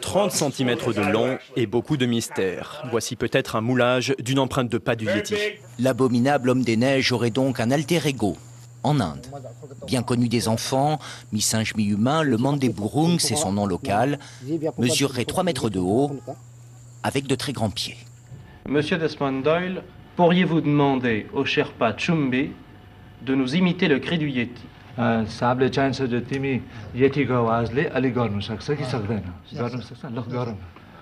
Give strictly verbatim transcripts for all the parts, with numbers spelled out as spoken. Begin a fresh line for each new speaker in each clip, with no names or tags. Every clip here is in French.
trente centimètres de long et beaucoup de mystère. Voici peut-être un moulage d'une empreinte de pas du Yéti.
L'abominable homme des neiges aurait donc un alter ego en Inde. Bien connu des enfants, mi-singe mi-humain, le Mandéburung, c'est son nom local, mesurerait trois mètres de haut avec de très grands pieds.
Monsieur Desmond Doyle, pourriez-vous demander au Sherpa Chumbi de nous imiter le cri du Yéti?
साहबले चाहिन्छ जो तिमी यतिको आवाजले अलि गर्नु सक्छ कि सक्दैन गर्नु सक्छ ल गरौँ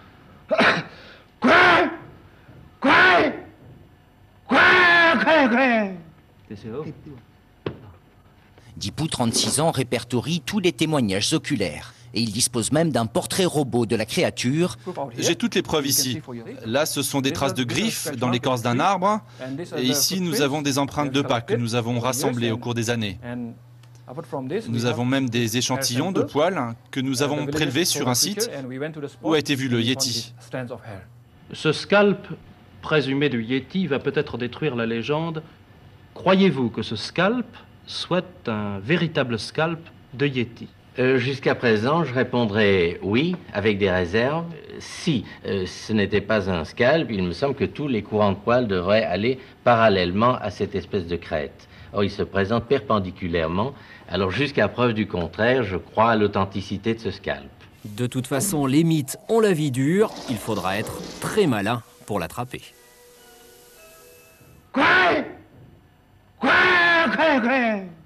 त्यसै हो
Dipou, trente-six ans, répertorie tous les témoignages oculaires. Et il dispose même d'un portrait robot de la créature.
J'ai toutes les preuves ici. Là, ce sont des traces de griffes dans l'écorce d'un arbre. Et ici, nous avons des empreintes de pas que nous avons rassemblées au cours des années. Nous avons même des échantillons de poils que nous avons prélevés sur un site où a été vu le Yéti.
Ce scalp présumé du Yéti va peut-être détruire la légende. Croyez-vous que ce scalp soit un véritable scalp de Yéti?
Euh, Jusqu'à présent, je répondrais oui, avec des réserves. Si euh, ce n'était pas un scalp, il me semble que tous les courants de poils devraient aller parallèlement à cette espèce de crête. Or, il se présente perpendiculairement. Alors, jusqu'à preuve du contraire, je crois à l'authenticité de ce scalp.
De toute façon, les mythes ont la vie dure. Il faudra être très malin pour l'attraper.
Quoi? Quoi? Quoi? Quoi?